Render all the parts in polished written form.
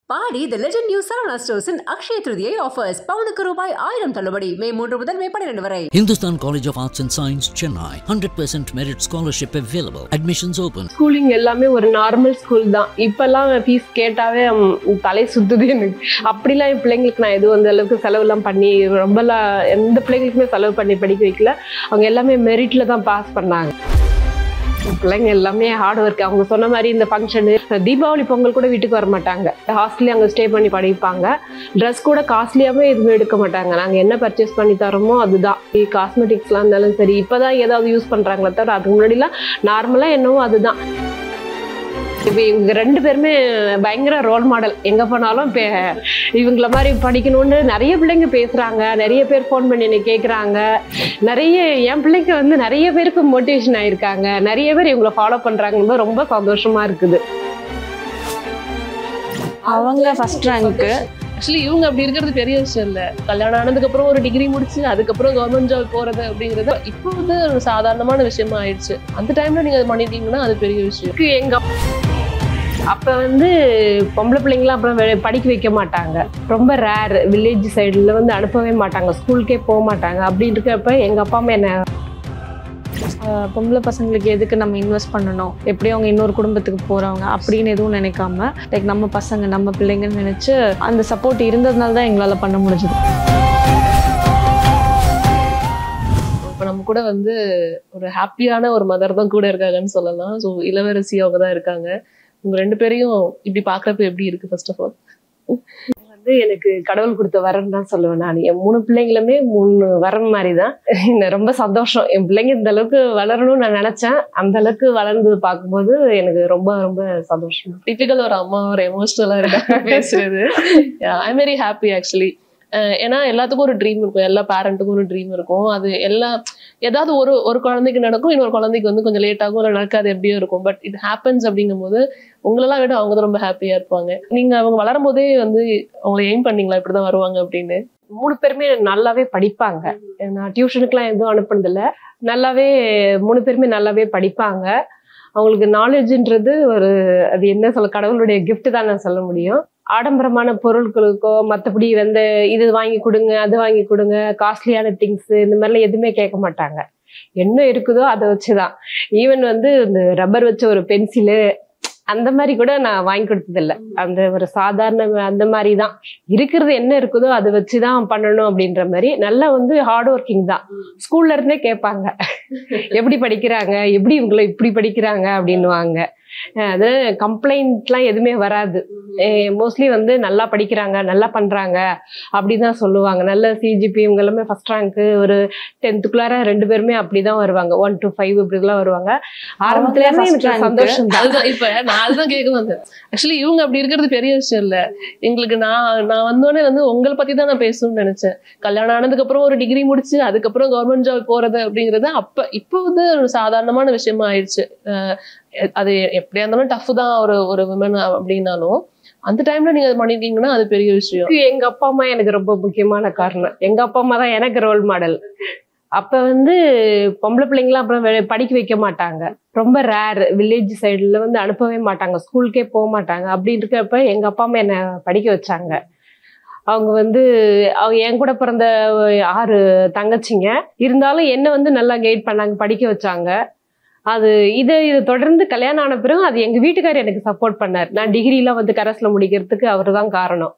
Body the legend new Saravana ஸ்டோர்ஸின் Akshaya Tritiya offers பவுனுக்கு ரூபாய் 1000 தள்ளுபடி மே 3 முதல் மே 12 வரை. Hindustan College of Arts and Science, Chennai. 100% merit scholarship available. Admissions open. Schooling எல்லாமே ஒரு நார்மல் ஸ்கூல் தான். இப்பெல்லாம் ஃபீஸ் கேட்டாவே தலை சுத்துது எனக்கு. அப்படிலாம் என் பிள்ளைங்களுக்கு நான் எதுவும் அந்த அளவுக்கு செலவுலாம் பண்ணி ரொம்பலாம் எந்த பிள்ளைங்களுக்குமே செலவு பண்ணி படிக்க வைக்கல. அவங்க எல்லாமே மெரிட்ல தான் பாஸ் பண்ணாங்க. பிள்ளைங்க எல்லாமே ஹார்ட் ஒர்க். அவங்க சொன்ன மாதிரி இந்த ஃபங்க்ஷனு தீபாவளி பொங்கல் கூட வீட்டுக்கு வர மாட்டாங்க. ஹாஸ்டல்லே அங்கே ஸ்டே பண்ணி படிப்பாங்க. ட்ரெஸ் கூட காஸ்ட்லியாகவே எதுவும் எடுக்க மாட்டாங்க. நாங்கள் என்ன பர்ச்சேஸ் பண்ணி தரோமோ அதுதான். காஸ்மெட்டிக்ஸ்லாம் இருந்தாலும் சரி, இப்போ தான் ஏதாவது யூஸ் பண்ணுறாங்களே தவிர அதுக்கு முன்னாடிலாம் நார்மலாக என்னவோ அதுதான். இப்போ இவங்க ரெண்டு பேருமே பயங்கர ரோல் மாடல். எங்கே போனாலும் இப்போ இவங்கள மாதிரி படிக்கணும்னு நிறைய பிள்ளைங்க பேசுகிறாங்க. நிறைய பேர் ஃபோன் பண்ணி என்னை கேட்குறாங்க. நிறைய என் பிள்ளைங்க வந்து நிறைய பேருக்கு மோட்டிவேஷன் ஆகிருக்காங்க. நிறைய பேர் இவங்களை ஃபாலோ பண்ணுறாங்கன்னு ரொம்ப சந்தோஷமாக இருக்குது. அவங்க ஃபர்ஸ்ட் ரேங்க்கு. ஆக்சுவலி இவங்க அப்படி இருக்கிறது பெரிய விஷயம் இல்லை. கல்யாணம் ஆனதுக்கு அப்புறம் ஒரு டிகிரி முடிச்சு அதுக்கப்புறம் கவர்மெண்ட் ஜாப் போறது அப்படிங்கிறது இப்போ வந்து ஒரு சாதாரணமான விஷயமா ஆயிடுச்சு. அந்த டைம்ல நீங்க அது பண்ணிட்டீங்கன்னா அது பெரிய விஷயம். எங்க அப்போ வந்து பொம்பளை பிள்ளைங்களாம் அப்புறம் படிக்க வைக்க மாட்டாங்க. ரொம்ப ரேர். வில்லேஜ் சைடில் வந்து அனுப்பவே மாட்டாங்க. ஸ்கூலுக்கே போக மாட்டாங்க. அப்படி இருக்கப்ப எங்கள் அப்பா அம்மா என்ன பொம்பளை பசங்களுக்கு எதுக்கு நம்ம இன்வெஸ்ட் பண்ணணும், எப்படி அவங்க இன்னொரு குடும்பத்துக்கு போகிறவங்க அப்படின்னு எதுவும் நினைக்காம லைக் நம்ம பசங்க நம்ம பிள்ளைங்கன்னு நினச்சி அந்த சப்போர்ட் இருந்ததுனால தான் எங்களால் பண்ண முடிஞ்சது. இப்போ நம்ம கூட வந்து ஒரு ஹாப்பியான ஒரு மதர் தான் கூட இருக்காங்கன்னு சொல்லலாம். ஸோ இளவரசி அவங்க தான் இருக்காங்க. உங்க ரெண்டு பேரையும் இப்படி பாக்குறப்ப எப்படி இருக்கு? ஃபர்ஸ்ட் ஆஃப் ஆல் வந்து எனக்கு கடவுள் கொடுத்த வரன் தான் சொல்லுவேன். நான் என் 3 பிள்ளைங்களுமே 3 வரம் மாதிரி தான். ரொம்ப சந்தோஷம். என் பிள்ளைங்க இந்த அளவுக்கு வளரணும்னு நான் நினைச்சேன். அந்த அளவுக்கு வளர்ந்தது பார்க்கும்போது எனக்கு ரொம்ப ரொம்ப சந்தோஷம். டிபிக்கல் ஒரு அம்மா ஒரு எமோஷனலா இருக்காங்க பேசுறது. I am very happy actually. ஏன்னா எல்லாத்துக்கும் ஒரு ட்ரீம் இருக்கும். எல்லா பேரண்ட்டுக்கும் ஒரு ட்ரீம் இருக்கும். அது ஏதாவது ஒரு குழந்தைக்கு நடக்கும், இன்னொரு குழந்தைக்கு வந்து கொஞ்சம் லேட் ஆகும், இல்லை நடக்காது, எப்படியோ இருக்கும். பட் இட் ஹேப்பன்ஸ் அப்படிங்கும் போது உங்களெல்லாம் விட அவங்க தான் ரொம்ப ஹாப்பியா இருப்பாங்க. நீங்க அவங்க வளரும் போதே வந்து அவங்களை எய்ம் பண்ணீங்களா இப்படிதான் வருவாங்க அப்படின்னு? 3 பேருமே நல்லாவே படிப்பாங்க. நான் டியூஷனுக்குலாம் எதுவும் அனுப்புனதில்லை. நல்லாவே 3 பேருமே நல்லாவே படிப்பாங்க. அவங்களுக்கு நாலேஜ்ன்றது அது என்ன சொல்ல, கடவுளுடைய கிஃப்ட் தான் நான் சொல்ல முடியும். ஆடம்பரமான பொருட்களுக்கோ மற்றபடி வந்து இது வாங்கி கொடுங்க அது வாங்கி கொடுங்க காஸ்ட்லியான திங்ஸ் இந்த மாதிரிலாம் எதுவுமே கேட்க மாட்டாங்க. என்ன இருக்குதோ அதை வச்சுதான். ஈவன் வந்து இந்த ரப்பர் வச்ச ஒரு பென்சிலு அந்த மாதிரி கூட நான் வாங்கி கொடுத்ததில்லை. அந்த ஒரு சாதாரண அந்த மாதிரி தான் இருக்கிறது. என்ன இருக்குதோ அதை வச்சுதான் பண்ணணும் அப்படின்ற மாதிரி. நல்லா வந்து ஹார்ட் ஒர்க்கிங் தான். ஸ்கூல்ல இருந்தே கேட்பாங்க எப்படி படிக்கிறாங்க, எப்படி இவங்களை இப்படி படிக்கிறாங்க அப்படின்னுவாங்க. அது கம்ப்ளைண்ட்லாம் எதுவுமே வராது. மோஸ்ட்லி வந்து நல்லா படிக்கிறாங்க நல்லா பண்றாங்க அப்படிதான் சொல்லுவாங்க. நல்ல சிஜிபி இவங்க எல்லாமே ஃபர்ஸ்ட் ரேங்க். ஒரு 10th ரெண்டு பேருமே அப்படிதான் வருவாங்க. 1 to 5 இப்படிலாம் வருவாங்க. ஆரம்பத்துல எனக்கு சந்தோஷம் தான். இப்ப நான் அதுதான் கேட்க வந்தேன். ஆக்சுவலி இவங்க அப்படி இருக்கிறது பெரிய விஷயம் இல்ல. எங்களுக்கு நான் வந்தோடனே வந்து உங்களை பத்தி தான் நான் பேசணும்னு நினைச்சேன். கல்யாணம் ஆனதுக்கு அப்புறம் ஒரு டிகிரி முடிச்சு அதுக்கப்புறம் கவர்மெண்ட் ஜாப் போறது அப்படிங்கிறது இப்போ வந்து ஒரு சாதாரணமான விஷயமா ஆயிடுச்சு. அது எப்படியா இருந்தாலும் டஃப் தான் ஒரு விமன் அப்படின்னாலும் அந்த டைம்ல நீங்க அது பண்ணிருக்கீங்கன்னா அது பெரிய விஷயம். எங்க அப்பா அம்மா எனக்கு ரொம்ப முக்கியமான காரணம். எங்க அப்பா அம்மா தான் எனக்கு ரோல் மாடல். அப்ப வந்து பொம்பளை பிள்ளைங்களாம் அப்புறம் படிக்க வைக்க மாட்டாங்க. ரொம்ப ரேர். வில்லேஜ் சைடுல வந்து அனுப்பவே மாட்டாங்க. ஸ்கூலுக்கே போக மாட்டாங்க. அப்படி இருக்கப்ப எங்க அப்பா அம்மா என்ன படிக்க வச்சாங்க. அவங்க வந்து என் கூட பிறந்த 6 தங்கச்சிங்க இருந்தாலும் என்ன வந்து நல்லா கைட் பண்ணாங்க, படிக்க வச்சாங்க. அது இது தொடர்ந்து கல்யாணம் ஆன பிறகு அது எங்க வீட்டுக்காரர் எனக்கு சப்போர்ட் பண்ணார். நான் டிகிரிலாம் வந்து கரஸ்ல முடிக்கிறதுக்கு அவரு தான் காரணம்.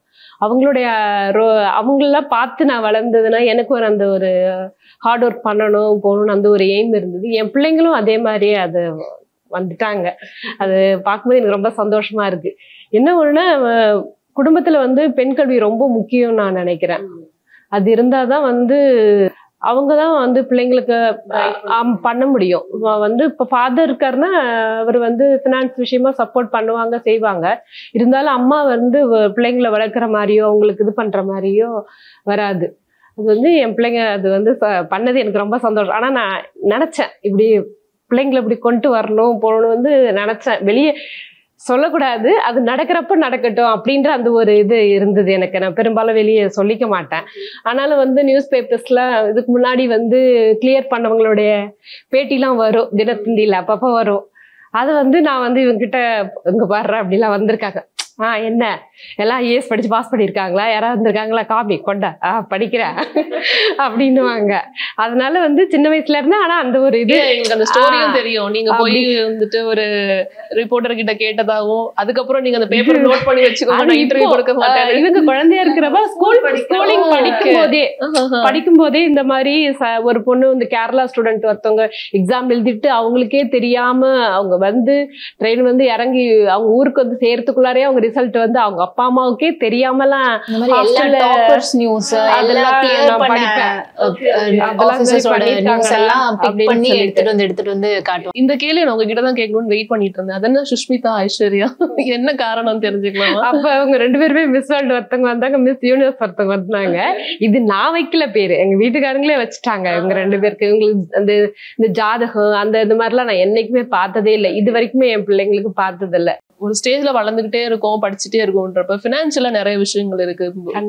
அவங்களெல்லாம் பார்த்து நான் வளர்ந்ததுன்னா எனக்கு அந்த ஒரு ஹார்ட் ஒர்க் போகணும்னு அந்த ஒரு எய்ம் இருந்தது. என் பிள்ளைங்களும் அதே மாதிரியே அது வந்துட்டாங்க. அது பார்க்கும்போது எனக்கு ரொம்ப சந்தோஷமா இருக்கு. என்ன ஒண்ணுன்னா குடும்பத்துல வந்து பெண் கல்வி ரொம்ப முக்கியம் நான் நினைக்கிறேன். அது இருந்தாதான் வந்து அவங்கதான் வந்து பிள்ளைங்களுக்கு பண்ண முடியும். வந்து இப்ப ஃபாதர் இருக்காருன்னா அவர் வந்து பினான்ஸ் விஷயமா சப்போர்ட் பண்ணுவாங்க செய்வாங்க. இருந்தாலும் அம்மா வந்து பிள்ளைங்களை வளர்க்குற மாதிரியோ அவங்களுக்கு இது பண்ற மாதிரியோ வராது. அது வந்து என் பிள்ளைங்க அது வந்து பண்ணது எனக்கு ரொம்ப சந்தோஷம். ஆனா நான் நினைச்சேன் இப்படி பிள்ளைங்களை இப்படி கொண்டு வரணும் போகணும்னு வந்து நினைச்சேன். வெளியே சொல்லக்கூடாது, அது நடக்கிறப்ப நடக்கட்டும் அப்படின்ற அந்த ஒரு இது இருந்தது எனக்கு. நான் பெரும்பாலும் வெளியே சொல்லிக்க மாட்டேன். ஆனாலும் வந்து நியூஸ் பேப்பர்ஸ்ல இதுக்கு முன்னாடி வந்து கிளியர் பண்ணவங்களுடைய பேட்டிலாம் வரும். தினத்தந்தியில் அப்பப்போ வரும். அது வந்து நான் வந்து இவங்ககிட்ட இங்க பாடுறேன் அப்படிலாம் வந்திருக்காங்க. என்ன எல்லாம் ஐஏஎஸ் படிச்சு பாஸ் பண்ணியிருக்காங்களா, யாராவது வந்திருக்காங்களா, காபி கொண்டா படிக்கிறேன் அப்படின்னுவாங்க. அதனால வந்து சின்ன வயசுல இருந்து ஆனா அந்த ஒரு இது எங்களுக்கு அந்த ஸ்டோரியும் தெரியும். நீங்க போய் வந்துட்டு ஒரு ரிப்போர்ட்டர் கிட்ட கேட்டதாகவும் அதுக்கப்புறம் நீங்க அந்த பேப்பர் நோட் பண்ணி வச்சுக்கோங்க, இன்டர்வியூ கொடுக்க மாட்டாங்க. இவங்க குழந்தையா இருக்கிறப்ப ஸ்கூலிங் படிக்கும் போதே இந்த மாதிரி ஒரு பொண்ணு வந்து கேரளா ஸ்டூடெண்ட் ஒருத்தவங்க எக்ஸாம் எழுதிட்டு அவங்களுக்கே தெரியாம அவங்க வந்து ட்ரெயின் வந்து இறங்கி அவங்க ஊருக்கு வந்து சேர்த்துக்குள்ளாரே அவங்க ரிசல்ட் வந்து அவங்க அப்பா அம்மாவுக்கே தெரியாமலாம் இந்த கேள்வி நான் உங்ககிட்ட தான் கேட்கணும்னு வெயிட் பண்ணிட்டு இருந்தேன். அதென்ன சுஷ்மிதா ஐஸ்வர்யா என்ன காரணம் தெரிஞ்சுக்கலாம்? அப்ப அவங்க 2 பேருமே மிஸ் வேர்ல்டு ஒருத்தவங்க வந்தாங்க, மிஸ் யூனிவர்ஸ் ஒருத்தவங்க வந்தாங்க. இது நான் வைக்கல பேரு, எங்க வீட்டுக்காரங்களே வச்சுட்டாங்க. இவங்க 2 பேருக்கு இவங்களுக்கு அந்த இந்த ஜாதகம் அந்த இந்த மாதிரிலாம் நான் என்னைக்குமே பார்த்ததே இல்லை, இது வரைக்குமே என் பிள்ளைங்களுக்கு பார்த்தது இல்லை. ஒரு ஸ்டேஜ்ல வளர்ந்துகிட்டே இருக்கோம், படிச்சுட்டே இருக்கோம்ன்றப்ப பினான்சியலா நிறைய விஷயங்கள் இருக்கு.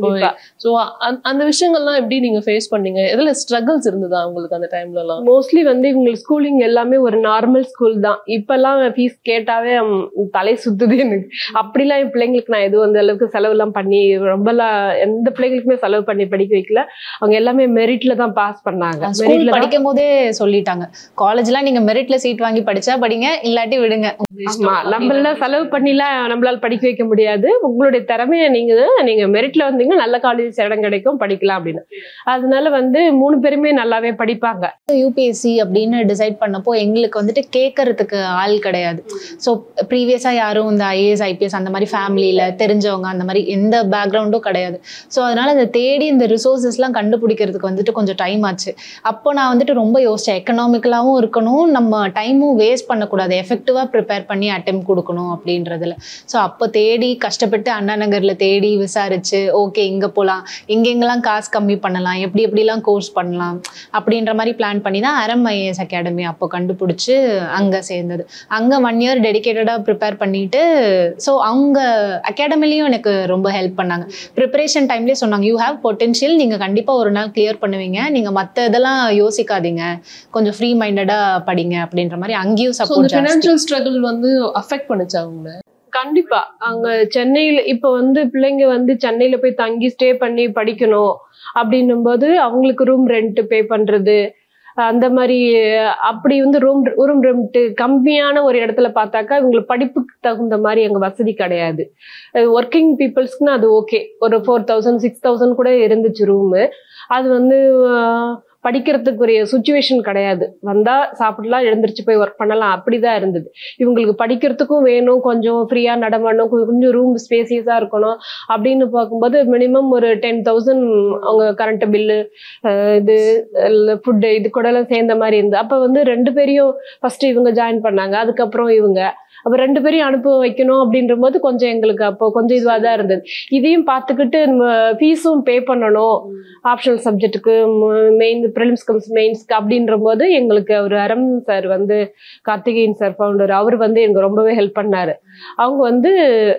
சோ அந்த விஷயங்கள்லாம் எப்படி நீங்க ஃபேஸ் பண்ணீங்க? எதுல ஸ்ட்ரகிள்ஸ் இருந்ததா உங்களுக்கு அந்த டைம்ல எல்லாம்? மோஸ்ட்லி வந்து இவங்களுக்கு ஸ்கூலிங் எல்லாமே ஒரு நார்மல் ஸ்கூல் தான். இப்பெல்லாம் ஃபீஸ் கேட்டாவே தலை சுத்துது எனக்கு. அப்படிலாம் என் பிள்ளைங்களுக்கு நான் எதுவும் அந்த அளவுக்கு செலவு எல்லாம் பண்ணி ரொம்பலாம் எந்த பிள்ளைங்களுக்குமே செலவு பண்ணி படிக்க வைக்கல. அவங்க எல்லாமே மெரிட்ல தான் பாஸ் பண்ணாங்க. மெரிட்ல படிக்கும் போதே சொல்லிட்டாங்க, காலேஜ்லாம் நீங்க மெரிட்ல சீட் வாங்கி படிச்சா படிங்க, இல்லாட்டி விடுங்க. ஆமா, நம்மள செலவு பண்ணிலாம் நம்மளால படிக்க வைக்க முடியாது. உங்களுடைய திறமையை நீங்க மெரிட்ல வந்தீங்கன்னா நல்ல காலேஜ் இடம் கிடைக்கும், படிக்கலாம் அப்படின்னு. அதனால வந்து 3 பேருமே நல்லாவே படிப்பாங்க. யூபிஎஸ்சி அப்படின்னு டிசைட் பண்ணப்போ எங்களுக்கு வந்துட்டு கேட்கறதுக்கு ஆள் கிடையாது. ஸோ ப்ரீவியஸா யாரும் இந்த ஐஏஎஸ் ஐபிஎஸ் அந்த மாதிரி ஃபேமிலியில தெரிஞ்சவங்க அந்த மாதிரி எந்த பேக்ரவுண்டும் கிடையாது. ஸோ அதனால அதை தேடி இந்த ரிசோர்ஸஸ்லாம் கண்டுபிடிக்கிறதுக்கு வந்துட்டு கொஞ்சம் டைம் ஆச்சு. அப்போ நான் வந்துட்டு ரொம்ப யோசிச்சேன், எக்கனாமிக்கலாகவும் இருக்கணும், நம்ம டைமும் வேஸ்ட் பண்ணக்கூடாது, எஃபெக்டிவா ப்ரிப்பேர் பண்ணி அட்டெம்ப்ட் கொடுக்கணும் அப்படின்றதுல. ஸோ அப்போ தேடி கஷ்டப்பட்டு அண்ணா நகர்ல தேடி விசாரிச்சு, ஓகே இங்க போகலாம், எங்கெங்கெல்லாம் காசு கம்மி பண்ணலாம், எப்படிலாம் கோர்ஸ் பண்ணலாம் அப்படின்ற மாதிரி பிளான் பண்ணி தான் அரம் ஐஏஎஸ் அகாடமி அப்போ கண்டுபிடிச்சு அங்க சேர்ந்தது. அங்க 1 இயர் டெடிகேட்டடா ப்ரிப்பேர் பண்ணிட்டு, ஸோ அவங்க அகாடமிலையும் எனக்கு ரொம்ப ஹெல்ப் பண்ணாங்க. ப்ரிப்பரேஷன் டைம்லேயே சொன்னாங்க, யூ ஹேவ் பொட்டென்ஷியல், நீங்க கண்டிப்பா ஒரு நாள் கிளியர் பண்ணுவீங்க, நீங்க மற்ற இதெல்லாம் யோசிக்காதீங்க, கொஞ்சம் ஃப்ரீ மைண்டடா படிங்க அப்படின்ற மாதிரி அங்கேயும் சப்போர்ட். ஃபினான்ஷியல் ஸ்ட்ரகிள் வந்து அஃபெக்ட் பண்ணுச்சு அவங்க? கண்டிப்பா. அங்க சென்னையில இப்ப வந்து பிள்ளைங்க வந்து சென்னையில போய் தங்கி ஸ்டே பண்ணி படிக்கணும் அப்படின்னும் போது அவங்களுக்கு ரூம் ரெண்ட் பே பண்றது அந்த மாதிரி, அப்படி வந்து ரூம் ரெண்ட் கம்மியான ஒரு இடத்துல பார்த்தாக்கா இவங்களுக்கு படிப்புக்கு தகுந்த மாதிரி அங்க வசதி கிடையாது. ஒர்க்கிங் பீப்புள்ஸ்க்குன்னா அது ஓகே, ஒரு 4000 6000 கூட இருந்துச்சு ரூமு. அது வந்து படிக்கிறதுக்குரிய சுச்சுவேஷன் கிடையாது. வந்தா சாப்பிடலாம், எழுந்திரிச்சு போய் ஒர்க் பண்ணலாம், அப்படிதான் இருந்தது. இவங்களுக்கு படிக்கிறதுக்கும் வேணும், கொஞ்சம் ஃப்ரீயா நடமாடணும், கொஞ்சம் ரூம் ஸ்பேசியஸா இருக்கணும் அப்படின்னு பார்க்கும்போது மினிமம் ஒரு 10,000 அவங்க கரண்ட் பில்லு, இது ஃபுட்டு, இது கூட எல்லாம் சேர்ந்த மாதிரி இருந்தது. அப்ப வந்து 2 பேரையும் ஃபர்ஸ்ட் இவங்க ஜாயின் பண்ணாங்க, அதுக்கப்புறம் இவங்க. அப்ப 2 பேரையும் அனுப்ப வைக்கணும் அப்படின்ற போது கொஞ்சம் எங்களுக்கு அப்போ கொஞ்சம் இதுவாக தான் இருந்தது. இதையும் பார்த்துக்கிட்டு நம்ம ஃபீஸும் பே பண்ணணும் ஆப்ஷனல் சப்ஜெக்ட்டுக்கு, மெயின் ப்ரிலிம்ஸ் கம்ஸ் மெயின்ஸ்க்கு அப்படின்ற போது எங்களுக்கு அவர் அரம் சார் வந்து, கார்த்திகேயன் சார் ஃபவுண்டர், அவர் வந்து எனக்கு ரொம்பவே ஹெல்ப் பண்ணாரு. அவங்க வந்து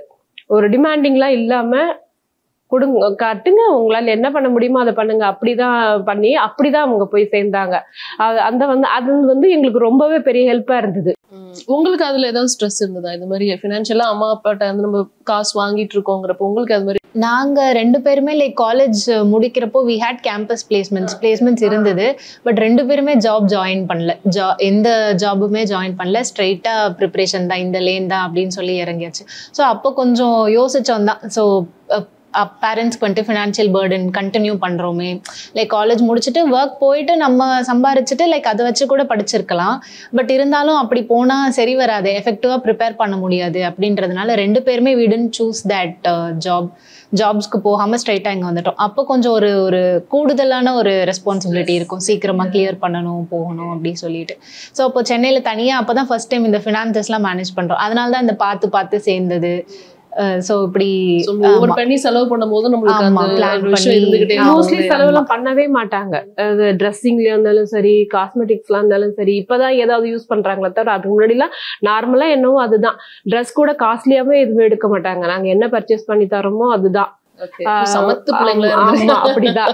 ஒரு டிமாண்டிங்லாம் இல்லாம கொடுங்க, காட்டுங்க, உங்களால என்ன பண்ண முடியுமோ அதை பண்ணுங்க, அப்படிதான் பண்ணி அப்படிதான் அவங்க போய் சேர்ந்தாங்க. அது வந்து எங்களுக்கு ரொம்பவே பெரிய ஹெல்ப்பா இருந்தது. உங்களுக்கு அதுல ஏதாவது ஸ்ட்ரெஸ் இருந்ததா? இந்த மாதிரி ஃபினான்ஷியலா அம்மா அப்பாட்ட வந்து நம்ம காசு வாங்கிட்டு இருக்கோங்கிறப்போ உங்களுக்கு அது மாதிரி? நாங்க 2 பேருமே லைக் காலேஜ் முடிக்கிறப்போ வி ஹேட் கேம்பஸ் பிளேஸ்மெண்ட்ஸ் இருந்தது. பட் 2 பேருமே ஜாப் ஜாயின் பண்ணல, எந்த ஜாபுமே ஜாயின் பண்ணல, ஸ்ட்ரைட்டா ப்ரிப்பரேஷன் தான், இந்த லேன் தான் அப்படின்னு சொல்லி இறங்கியாச்சு. ஸோ அப்போ கொஞ்சம் யோசிச்சோம் தான். ஸோ பேரண்ட்ஸ்க்கு வந்துட்டு ஃபினான்ஷியல் பர்டன் கண்டினியூ பண்ணுறோமே, லைக் காலேஜ் முடிச்சுட்டு ஒர்க் போயிட்டு நம்ம சம்பாரிச்சுட்டு லைக் அதை வச்சு கூட படிச்சிருக்கலாம். பட் இருந்தாலும் அப்படி போனால் சரி வராது, எஃபெக்டிவாக ப்ரிப்பேர் பண்ண முடியாது அப்படின்றதுனால 2 பேருமே we didn't choose that ஜாப்ஸ்க்கு போகாமல் ஸ்ட்ரைட்டாக இங்கே வந்துட்டோம். அப்போ கொஞ்சம் ஒரு கூடுதலான ஒரு ரெஸ்பான்சிபிலிட்டி இருக்கும், சீக்கிரமாக கிளியர் பண்ணணும், போகணும் அப்படி சொல்லிட்டு. ஸோ அப்போ சென்னையில் தனியாக அப்போ தான் ஃபர்ஸ்ட் டைம் இந்த ஃபினான்சஸ்லாம் மேனேஜ் பண்ணுறோம். அதனால தான் இந்த பார்த்து சேர்ந்தது. சோ இப்படி ஒரு பண்ணி செலவு பண்ணும்போது நம்மளுக்கு அந்த பிளான் விஷயம் இருந்துகிட்டே மோஸ்ட்லி செலவுலாம் பண்ணவே மாட்டாங்க. ட்ரெஸ்ஸிங்ல இருந்தாலும் சரி, காஸ்மெட்டிக்ஸ்லாம் இருந்தாலும் சரி, இப்பதான் ஏதாவது யூஸ் பண்றாங்களே தவிர அதுக்கு முன்னாடி எல்லாம் நார்மலா என்னவோ அதுதான். ட்ரெஸ் கூட காஸ்ட்லியாவே எதுவுமே எடுக்க மாட்டாங்க. நாங்க என்ன பர்ச்சேஸ் பண்ணி தரோமோ அதுதான். சமத்து பிள்ளைங்களா ஆமா அப்படிதான்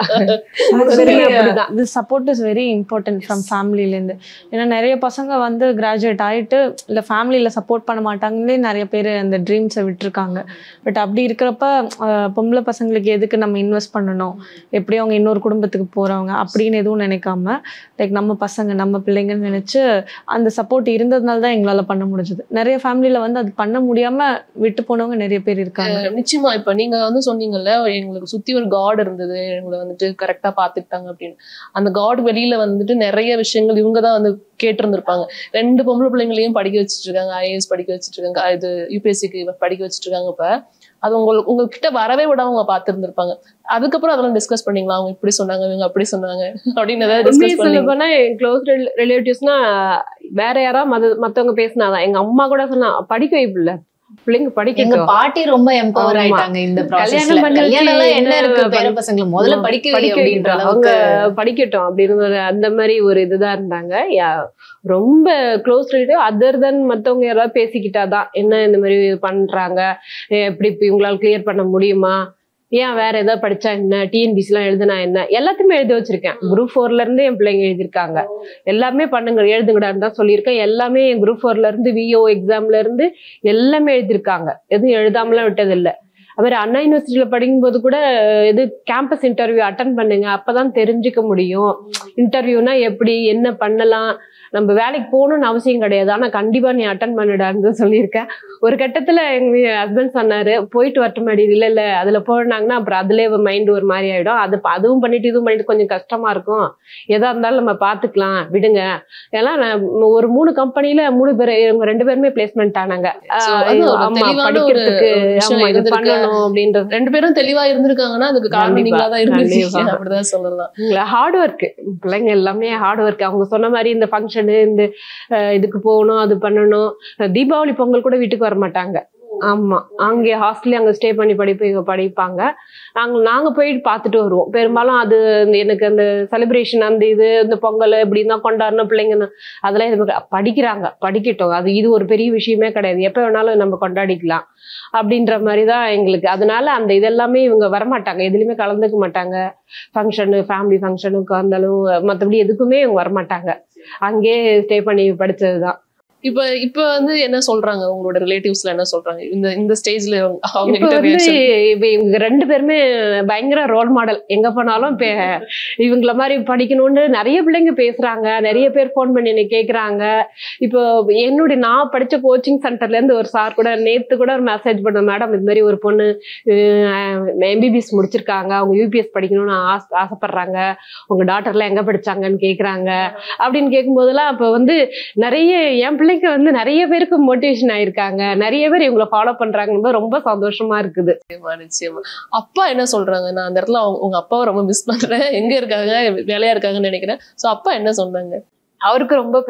அப்படிதான். இது support is very important from ஃபேமிலிலேருந்து. ஏன்னா நிறைய பசங்க வந்து கிராஜுவேட் ஆகிட்டு இல்லை ஃபேமிலியில் சப்போர்ட் பண்ண மாட்டாங்களே நிறைய பேர் அந்த ட்ரீம்ஸை விட்டுருக்காங்க. பட் அப்படி இருக்கிறப்ப பொம்பளை பசங்களுக்கு எதுக்கு நம்ம இன்வெஸ்ட் பண்ணணும், எப்படி அவங்க இன்னொரு குடும்பத்துக்கு போகிறவங்க அப்படின்னு எதுவும் நினைக்காம லைக் நம்ம பசங்க நம்ம பிள்ளைங்கன்னு நினச்சி அந்த சப்போர்ட் இருந்ததுனால தான் எங்களால் பண்ண முடிஞ்சது. நிறைய ஃபேமிலியில் வந்து அது பண்ண முடியாமல் விட்டு போனவங்க நிறைய பேர் இருக்காங்க. நிச்சயமா இப்ப நீங்க வந்து சொன்னீங்கல்ல, எங்களுக்கு சுத்தி ஒரு காட் இருந்தது, எங்களை வந்துட்டு கரெக்டா பாத்துக்கிட்டாங்க அப்படின்னு. அந்த காட் வெளியில வந்துட்டு நிறைய விஷயங்கள் இவங்கதான் வந்து கேட்டு இருந்திருப்பாங்க. 2 பொம்பளை பிள்ளைங்களையும் படிக்க வச்சுட்டு இருக்காங்க, ஐஏஎஸ் படிக்க வச்சுட்டு இருக்காங்க, இது யூபிஎஸ்சிக்கு படிக்க வச்சுட்டு இருக்காங்க. இப்ப அது உங்ககிட்ட வரவே விடாம அவங்க பாத்துருந்துருப்பாங்க. அதுக்கப்புறம் அதெல்லாம் டிஸ்கஸ் பண்ணீங்களா, அவங்க இப்படி சொன்னாங்க இவங்க அப்படி சொன்னாங்க அப்படின்னு டிஸ்கஸ் பண்ணீங்களா? க்ளோஸ் ரிலேட்டிவ்ஸ்னா வேற யாரா மத்தவங்க பேசினாதான். எங்க அம்மா கூட சொன்னா படிக்க வைப்புல பிள்ளைங்க படிக்க. எங்க பாட்டி ரொம்ப எம்பவர் ஆயிட்டாங்க இந்த ப்ராசஸ்ல. கல்யாணம் என்ன இருக்கு, பெரிய பசங்களை முதல்ல படிக்க அப்படின்ற அளவுக்கு படிக்கட்டும் அப்படின்னு அந்த மாதிரி ஒரு இதுதான் இருந்தாங்க. ரொம்ப க்ளோஸ் ரிலேட்டிவ் அதர் தென் மத்தவங்க யாராவது பேசிக்கிட்டாதான் என்ன இந்த மாதிரி பண்றாங்க, எப்படி இவங்களால கிளியர் பண்ண முடியுமா, ஏன் வேற ஏதாவது படிச்சா என்ன, டிஎன்பிசி எல்லாம் எழுதுனா என்ன, எல்லாத்தையுமே எழுதி வச்சிருக்கேன். குரூப் 4ல இருந்து என் பிள்ளைங்க எழுதிருக்காங்க. எல்லாமே பண்ணுங்க எழுதுங்கடான்னு தான் சொல்லியிருக்கேன். எல்லாமே குரூப் 4ல இருந்து விஓ எக்ஸாம்ல இருந்து எல்லாமே எழுதிருக்காங்க. எதுவும் எழுதாமலாம் விட்டது இல்லை. அவர் அண்ணா யூனிவர்சிட்டியில படிக்கும்போது கூட இது கேம்பஸ் இன்டர்வியூ அட்டன் பண்ணுங்க, அப்பதான் தெரிஞ்சுக்க முடியும். இன்டர்வியூனா எப்படி என்ன பண்ணலாம், நம்ம வேலைக்கு போகணும்னு அவசியம் கிடையாது, ஆனா கண்டிப்பா நீ அட்டன் பண்ணிடான்னு சொல்லியிருக்கேன். ஒரு கட்டத்துல எங்க ஹஸ்பண்ட் சொன்னாரு போயிட்டு வரட்டு மாடி. இல்ல அதுல போனாங்கன்னா அப்புறம் அதுலயே மைண்ட் ஒரு மாதிரி ஆயிடும், அதுவும் பண்ணிட்டு இதுவும் பண்ணிட்டு கொஞ்சம் கஷ்டமா இருக்கும், எதா இருந்தாலும் நம்ம பாத்துக்கலாம் விடுங்க. ஏன்னா ஒரு 3 கம்பெனில 3 பேர் இவங்க 2 பேருமே பிளேஸ்மெண்ட் ஆனாங்க. படிக்கிறதுக்கு இது பண்ணணும் அப்படின்றது 2 பேரும் தெளிவா இருந்திருக்காங்கன்னா அதுக்கு காரணம் நீங்களா தான் இருந்திருக்கீங்க அப்படிதான் சொல்லலாம். ஹார்ட் ஒர்க் பிள்ளைங்க எல்லாமே ஹார்ட் ஒர்க். அவங்க சொன்ன மாதிரி இந்த ஃபங்க்ஷன் இந்த இதுக்கு போகணும் அது பண்ணணும். தீபாவளி பொங்கல் கூட வீட்டுக்கு வர மாட்டாங்க. ஆமா அங்கே ஹாஸ்டல்ல அங்க ஸ்டே பண்ணி படிப்பாங்க. நாங்க போயிட்டு பார்த்துட்டு வருவோம். பெரும்பாலும் அது எனக்கு அந்த செலிப்ரேஷன் அந்த இது இந்த பொங்கல் இப்படின்னு தான் கொண்டாடணும் பிள்ளைங்க அதெல்லாம் இது படிக்கிறாங்க, படிக்கட்டும், அது இது ஒரு பெரிய விஷயமே கிடையாது, எப்ப வேணாலும் நம்ம கொண்டாடிக்கலாம் அப்படின்ற மாதிரிதான் எங்களுக்கு. அதனால அந்த இதெல்லாமே இவங்க வரமாட்டாங்க, எதுலையுமே கலந்துக்க மாட்டாங்க. ஃபங்க்ஷனு ஃபேமிலி ஃபங்க்ஷனுக்கு வந்தாலும் மற்றபடி எதுக்குமே இவங்க வரமாட்டாங்க. அங்கேயே ஸ்டே பண்ணி படிச்சதுதான். இப்ப வந்து என்ன சொல்றாங்க உங்களோட ரிலேட்டிவ்ஸ்ல, என்ன சொல்றாங்க இந்த ஸ்டேஜ்ல அவங்க கிட்ட? இவங்க 2 பேருமே பயங்கர ரோல் மாடல். எங்க போனாலும் இவங்கள மாதிரி படிக்கணும்னு நிறைய பிள்ளைங்க பேசுறாங்க. நிறைய பேர் போன் பண்ணி என்ன கேக்குறாங்க. இப்போ நான் படிச்ச கோச்சிங் சென்டர்ல இருந்து ஒரு சார் கூட நேத்து கூட ஒரு மெசேஜ் பண்ண, மேடம் இது மாதிரி ஒரு பொண்ணு எம்பிபிஎஸ் முடிச்சிருக்காங்க, அவங்க யூபிஎஸ் படிக்கணும்னு ஆசைப்படுறாங்க, உங்க டாக்டர்லாம் எங்க படிச்சாங்கன்னு கேக்குறாங்க அப்படின்னு கேட்கும் போதெல்லாம் அப்ப வந்து நிறைய என் பிள்ளைக்கு வந்து நிறைய பேருக்கு மோட்டிவேஷன் ஆயிருக்காங்க, நிறைய பேர் இவங்களை ஃபாலோ பண்றாங்க, ரொம்ப சந்தோஷமா இருக்குது. நிச்சயமா. அப்பா என்ன சொல்றாங்க? நான் அந்த இடத்துல உங்க அப்பாவை ரொம்ப மிஸ் பண்றேன், எங்க இருக்காங்க, வேலையா இருக்காங்கன்னு நினைக்கிறேன். சோ அப்பா என்ன சொன்னாங்க? அவருக்கு ரொம்ப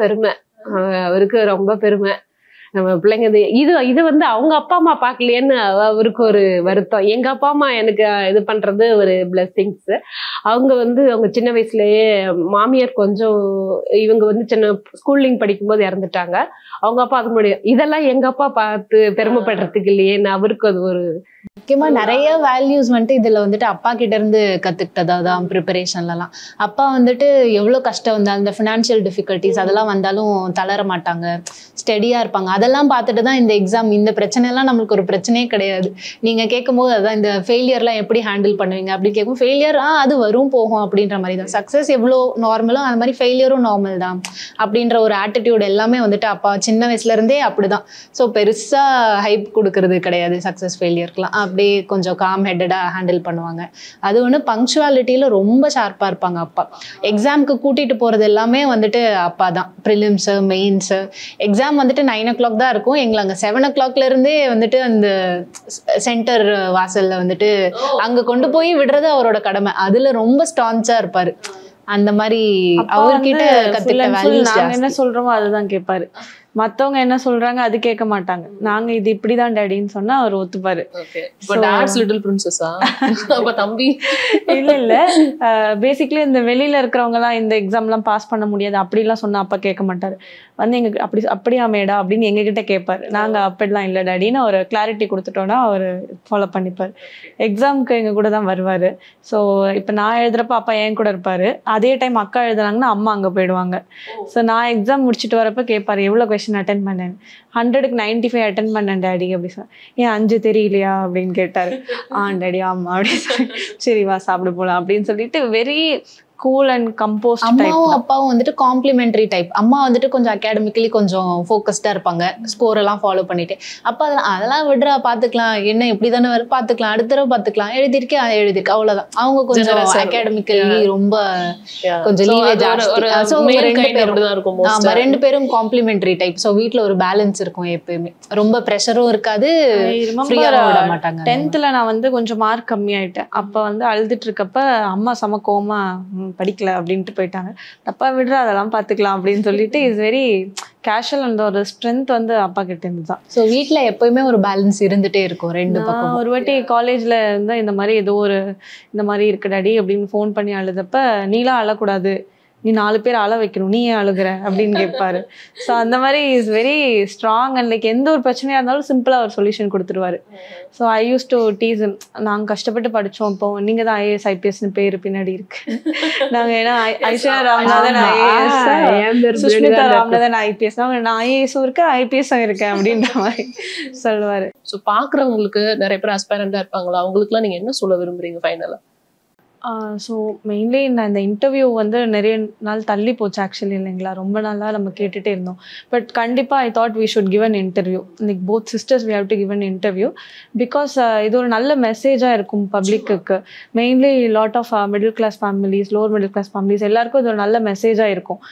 பெருமை. நம்ம பிள்ளைங்க இது வந்து அவங்க அப்பா அம்மா பாக்கலையேன்னு அவருக்கு ஒரு வருத்தம். எங்க அப்பா அம்மா எனக்கு இது பண்றது ஒரு பிளெஸிங்ஸ். அவங்க வந்து அவங்க சின்ன வயசுலயே மாமியார் கொஞ்சம் இவங்க வந்து சின்ன ஸ்கூலிங் படிக்கும்போது இறந்துட்டாங்க. அவங்க அப்பா அது முடியும், இதெல்லாம் எங்க அப்பா பார்த்து பெருமைப்படுறதுக்கு இல்லையேன்னு அவருக்கு அது ஒரு முக்கியமா நிறைய வேல்யூஸ் வந்துட்டு இதுல வந்துட்டு அப்பா கிட்ட இருந்து கத்துக்கிட்டதான் ப்ரிப்பரேஷன்லாம். அப்பா வந்துட்டு எவ்வளவு கஷ்டம் வந்தாலும் இந்த ஃபினான்ஷியல் டிஃபிகல்ட்டிஸ் அதெல்லாம் வந்தாலும் தளர மாட்டாங்க, ஸ்டெடியா இருப்பாங்க. அதெல்லாம் பார்த்துட்டு தான் இந்த எக்ஸாம் இந்த பிரச்சனை எல்லாம் நம்மளுக்கு ஒரு பிரச்சனையே கிடையாது. நீங்க கேட்கும் போது அதான் இந்த ஃபெயிலியர்லாம் எப்படி ஹேண்டில் பண்ணுவீங்க அப்படி கேட்கும். ஃபெயிலியர் அது வரும் போகும் அப்படின்ற மாதிரி தான். சக்சஸ் எவ்வளோ நார்மலோ அந்த மாதிரி ஃபெயிலியரும் நார்மல் தான் அப்படின்ற ஒரு ஆட்டிடியூட் எல்லாமே வந்துட்டு அப்பா சின்ன வயசுல இருந்தே அப்படிதான். ஸோ பெருசா ஹைப் கொடுக்கறது கிடையாது சக்சஸ் ஃபெயிலியர்க்குலாம். அப்படியே கொஞ்சம் காம் ஹெட்டடா ஹேண்டில் பண்ணுவாங்க. அது ஒன்று பங்க்சுவாலிட்டியில ரொம்ப ஷார்ப்பா இருப்பாங்க அப்பா. எக்ஸாமுக்கு கூட்டிட்டு போறது எல்லாமே வந்துட்டு அப்பா தான். ப்ரிலிம்ஸ் மெயின்ஸ் எக்ஸாம் வந்துட்டு 9 o'clock தான் இருக்கும். எங்களை அங்கே 7 o'clockல இருந்தே வந்துட்டு அந்த சென்டர் வாசல்ல வந்துட்டு அங்க கொண்டு போய் விடுறது அவரோட கடமை. அதுல ரொம்ப ஸ்டான்ச்சா இருப்பாரு. அந்த மாதிரி அவர்கிட்ட கத்துக்கிட்ட வேல்யூஸ் நாங்க என்ன சொல்றோமோ அதுதான் கேட்பாரு. மத்தவங்க என்ன சொல்றாங்க அது கேட்க மாட்டாங்க. நாங்க இது இப்படிதான் டாடின்னு சொன்னா அவர் ஒத்துப்பாரு. ஓகே இப்போ டாட்ஸ் லிட்டில் பிரின்சஸா அப்ப தம்பி இல்ல பேசிக்கலி இந்த வெளியில இருக்கிறவங்க எல்லாம் இந்த எக்ஸாம்லாம் பாஸ் பண்ண முடியாது அப்படிலாம் சொன்னா அப்பா கேட்க மாட்டாரு. வந்து எங்க அப்படியா மேடா அப்படின்னு எங்க கிட்ட கேட்பாரு. நாங்க அப்படிலாம் இல்லை டாடின்னு ஒரு கிளாரிட்டி கொடுத்துட்டோம்னா அவர் ஃபாலோ பண்ணிப்பாரு. எக்ஸாமுக்கு எங்க கூட தான் வருவாரு. ஸோ இப்போ நான் எழுதுறப்ப அப்பா என் கூட இருப்பாரு. அதே டைம் அக்கா எழுதுனாங்கன்னா அம்மா அங்கே போயிடுவாங்க. ஸோ நான் எக்ஸாம் முடிச்சுட்டு வரப்ப கேட்பாரு எவ்வளோ கொஸ்டின் அட்டென்ட் பண்ணேன். 100க்கு 95 அட்டென்ட் பண்ணேன் டாடி அப்படி சொன்னேன். ஏன் 5 தெரியலையா அப்படின்னு கேட்டாரு. டாடி ஆமா அப்படின்னு சொல்லி சரி வா சாப்பிட போகலாம் அப்படின்னு சொல்லிட்டு very cool and composed type. அம்மாவும் அப்பாவும் வந்துட்டு காம்ப்ளிமெண்டரி டைப். அம்மா வந்துட்டு கொஞ்சம் அகாடமிக்கலி கொஞ்சம் ஃபோக்கஸ்டா இருப்பாங்க, ஸ்கோர் எல்லாம் ஃபாலோ பண்ணிட்டு. அப்பா அதெல்லாம் விடுறா பாத்துக்கலாம், என்ன இப்படி தானே வரும் பாத்துக்கலாம், அடுத்த தடவை பாத்துக்கலாம், எழுதிருக்கேன் எழுதிருக்கு அவ்வளவுதான். அவங்க கொஞ்சம் அகாடமிக்கலி ரொம்ப கொஞ்சம் லீவே ஜாஸ்தி. ரெண்டு பேரும் காம்ப்ளிமெண்டரி டைப். ஸோ வீட்டுல ஒரு பேலன்ஸ் இருக்கும் எப்பயுமே. ரொம்ப ப்ரெஷரும் இருக்காது, விட மாட்டாங்க. 10th நான் வந்து கொஞ்சம் மார்க் கம்மியாயிட்டேன். அப்ப வந்து அழுதுட்டு இருக்கப்ப அம்மா சமக்கோமா படிக்கல அப்படின்ட்டு போயிட்டாங்க. அப்பா விடுற அதெல்லாம் பாத்துக்கலாம் அப்படின்னு சொல்லிட்டு இஸ் வெரி கேஷுவல். அந்த ஒரு ஸ்ட்ரென்த் வந்து அப்பா கிட்ட இருந்து தான். ஸோ வீட்டில் எப்பயுமே ஒரு பேலன்ஸ் இருந்துட்டே இருக்கும் ரெண்டு பக்கம். ஒரு வாட்டி காலேஜ்ல இருந்தா இந்த மாதிரி ஏதோ ஒரு இந்த மாதிரி இருக்கு டாடி அப்படின்னு ஃபோன் பண்ணி அழுதப்ப நீலாம் அழக்கூடாது, நீ 4 பேர் அழ வைக்கணும், நீ ஏன் அழுகுற அப்படின்னு கேட்பாரு. ஸோ அந்த மாதிரி is very strong and like எந்த ஒரு பிரச்சனையா இருந்தாலும் சிம்பிளா ஒரு சொல்யூஷன் கொடுத்துருவாரு. So I use to tease நாங்கள் கஷ்டப்பட்டு படித்தோம், இப்போ நீங்கள் தான் IAS IPSன்னு பேர் பின்னாடி இருக்கு. நாங்கள் ஏன்னா ஐஸ்வர்யா ராமநாதன் IAS, சுஷ்மிதா ராமநாதன் IPS, நான் IASம் இருக்கேன் IPSம் இருக்கேன் அப்படின்ற மாதிரி சொல்லுவாரு. ஸோ பார்க்குறவங்களுக்கு நிறைய பேர் அஸ்பைரண்டா இருப்பாங்களா, அவங்களுக்குலாம் நீங்க என்ன சொல்ல விரும்புறீங்க ஃபைனலா? ஸோ மெயின்லி நான் இந்த இன்டர்வியூ வந்து நிறைய நாள் தள்ளி போச்சு ஆக்சுவலி இல்லைங்களா. ரொம்ப நாளாக நம்ம கேட்டுகிட்டே இருந்தோம். பட் கண்டிப்பாக I thought we should give an interview. Like both sisters we have to give an interview because இது ஒரு நல்ல மெசேஜாக இருக்கும் பப்ளிக்கு. Mainly lot of middle class families, lower middle class families எல்லாருக்கும் இது ஒரு நல்ல மெசேஜாக இருக்கும்.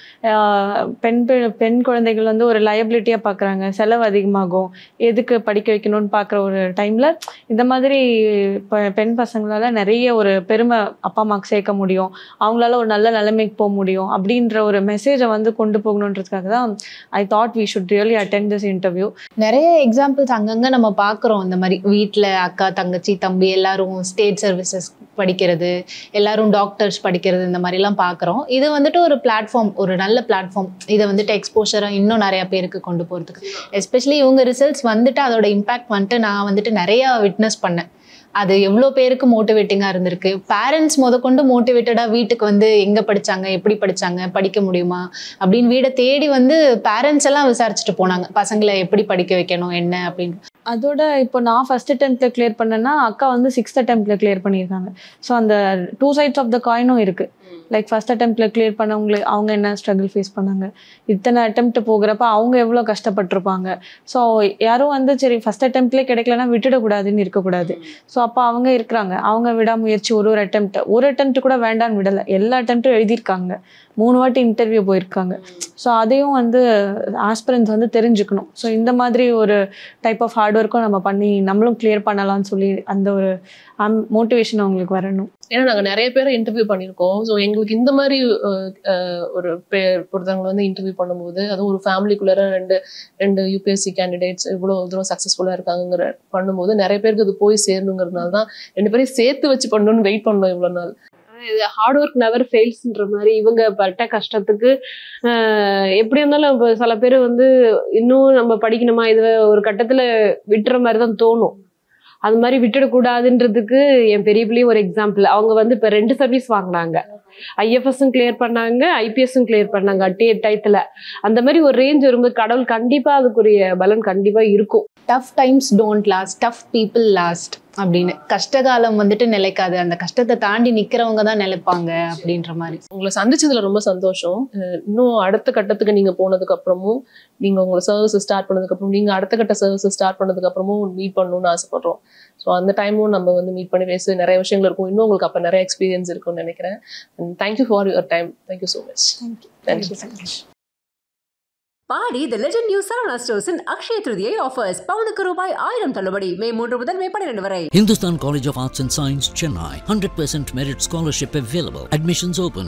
பெண் குழந்தைகள் வந்து ஒரு லயபிலிட்டியாக பார்க்குறாங்க, செலவு அதிகமாகும், எதுக்கு படிக்க வைக்கணும்னு பார்க்குற ஒரு டைமில் இந்த மாதிரி பெண் பசங்களால் நிறைய ஒரு பெருமை அப்பா அம்மாவுக்கு சேர்க்க முடியும், அவங்களால ஒரு நல்ல நிலைமைக்கு போக முடியும் அப்படின்ற ஒரு மெசேஜை வந்து கொண்டு போகணுன்றதுக்காக தான் I thought we should really attend this interview. நிறைய எக்ஸாம்பிள்ஸ் அங்கங்கே நம்ம பார்க்குறோம். இந்த மாதிரி வீட்டில் அக்கா தங்கச்சி தம்பி எல்லாரும் ஸ்டேட் சர்வீசஸ் படிக்கிறது, எல்லாரும் டாக்டர்ஸ் படிக்கிறது, இந்த மாதிரிலாம் பார்க்குறோம். இது வந்துட்டு ஒரு பிளாட்ஃபார்ம், ஒரு நல்ல பிளாட்ஃபார்ம். இதை வந்துட்டு எக்ஸ்போஷராக இன்னும் நிறையா பேருக்கு கொண்டு போகிறதுக்கு. எஸ்பெஷலி இவங்க ரிசல்ட்ஸ் வந்துட்டு அதோட இம்பேக்ட் வந்துட்டு நான் வந்துட்டு நிறையா விட்னஸ் பண்ணேன். அது எவ்வளோ பேருக்கு மோட்டிவேட்டிங்காக இருந்திருக்கு. பேரண்ட்ஸ் முதற்கொண்டு மோட்டிவேட்டடாக வீட்டுக்கு வந்து எங்கே படித்தாங்க, எப்படி படித்தாங்க, படிக்க முடியுமா அப்படின்னு வீடை தேடி வந்து பேரண்ட்ஸ் எல்லாம் விசாரிச்சுட்டு போனாங்க, பசங்களை எப்படி படிக்க வைக்கணும் என்ன அப்படின்னு. அதோட இப்போ நான் ஃபர்ஸ்ட் அட்டெம்ப்ட்ல கிளியர் பண்ணேன்னா அக்கா வந்து 6th அட்டெம்ப்ட்ல கிளியர் பண்ணியிருக்காங்க. ஸோ அந்த 2 sides ஆஃப் த காயினும் இருக்கு. லைக் ஃபர்ஸ்ட் அட்டெம்ப்ட்ல கிளியர் பண்ணவங்களுக்கு அவங்க என்ன ஸ்ட்ரகிள் ஃபேஸ் பண்ணாங்க, இத்தனை அட்டெம்ப்ட் போகிறப்ப அவங்க எவ்வளோ கஷ்டப்பட்டிருப்பாங்க. ஸோ யாரும் வந்து சரி ஃபர்ஸ்ட் அட்டெம்ப்ட்லேயே கிடைக்கலன்னா விட்டுடக்கூடாதுன்னு இருக்கக்கூடாது. ஸோ அப்போ அவங்க இருக்கிறாங்க, அவங்க விடாமுயற்சி ஒரு அட்டெம்ப்ட் கூட வேண்டான்னு விடலை, எல்லா அட்டெம்ப்ட்டும் எழுதியிருக்காங்க, 3 வாட்டி இன்டர்வியூ போயிருக்காங்க. ஸோ அதையும் வந்து ஆஸ்பிரன்ஸ் வந்து தெரிஞ்சுக்கணும். ஸோ இந்த மாதிரி ஒரு டைப் ஆஃப் ஹார்ட் ஒர்க்கும் நம்ம பண்ணி நம்மளும் கிளியர் பண்ணலாம்னு சொல்லி அந்த ஒரு மோட்டிவேஷன் அவங்களுக்கு வரணும். ஏன்னா நாங்கள் நிறைய பேரை இன்டர்வியூ பண்ணியிருக்கோம். ஸோ எங்களுக்கு இந்த மாதிரி ஒரு ஒருத்தவங்களை வந்து இன்டர்வியூ பண்ணும்போது, அதுவும் ஒரு ஃபேமிலிக்குள்ளே ரெண்டு UPSC கேண்டிடேட்ஸ் இவ்வளோ தூரம் சக்ஸஸ்ஃபுல்லாக இருக்காங்கிற பண்ணும்போது நிறைய பேருக்கு அது போய் சேரணுங்கிறதுனால தான் 2 பேரையும் சேர்த்து வச்சு பண்ணணும்னு வெயிட் பண்ணோம் இவ்வளோ நாள். ஹார்ட் ஒர்க் நெவர் ஃபெயில்ஸ்ன்ற மாதிரி இவங்க பட்ட கஷ்டத்துக்கு எப்படி இருந்தாலும் இப்போ சில பேர் வந்து இன்னும் நம்ம படிக்கணுமா, இது ஒரு கட்டத்துல விட்டுற மாதிரி தான் தோணும். அது மாதிரி விட்டுடக்கூடாதுன்றதுக்கு என் பெரிய பிள்ளையும் ஒரு எக்ஸாம்பிள். அவங்க வந்து இப்போ 2 சர்வீஸ் வாங்கினாங்க, IFSம் கிளியர் பண்ணாங்க, IPSம் கிளியர் பண்ணாங்க டயத்துல. அந்த மாதிரி ஒரு ரேஞ்ச் வரும்போது கடவுள் கண்டிப்பா அதுக்குரிய பலன் கண்டிப்பா இருக்கும். Tough times don't last, tough people last அப்படின்னு. கஷ்டகாலம் வந்துட்டு நிலைக்காது, அந்த கஷ்டத்தை தாண்டி நிக்கிறவங்க தான் நிலைப்பாங்க அப்படின்ற மாதிரி. உங்களை சந்திச்சதுல ரொம்ப சந்தோஷம். இன்னும் அடுத்த கட்டத்துக்கு நீங்க போனதுக்கு அப்புறமும், நீங்க உங்களை சர்வீஸ் ஸ்டார்ட் பண்ணதுக்கு அப்புறம், நீங்க அடுத்த கட்ட சர்வீஸ் ஸ்டார்ட் பண்ணதுக்கு அப்புறமும் மீட் பண்ணணும்னு ஆசைப்படுறோம். ஸோ அந்த டைமும் நம்ம வந்து மீட் பண்ணி பேச நிறைய விஷயங்கள் இருக்கும். இன்னும் உங்களுக்கு அப்போ நிறைய எக்ஸ்பீரியன்ஸ் இருக்கும்னு நினைக்கிறேன். And thank you for your time. Thank you so much. Thank you. Padi the legend new Saravana ஸ்டோர்ஸின் அக்ஷய திருதியை ஆஃபர்ஸ். பவுனுக்கு ரூபாய் 1000 தள்ளுபடி. மே 3 முதல் மே 12 வரை. Hindustan College of Arts and Science, Chennai. 100% merit scholarship available. Admissions open.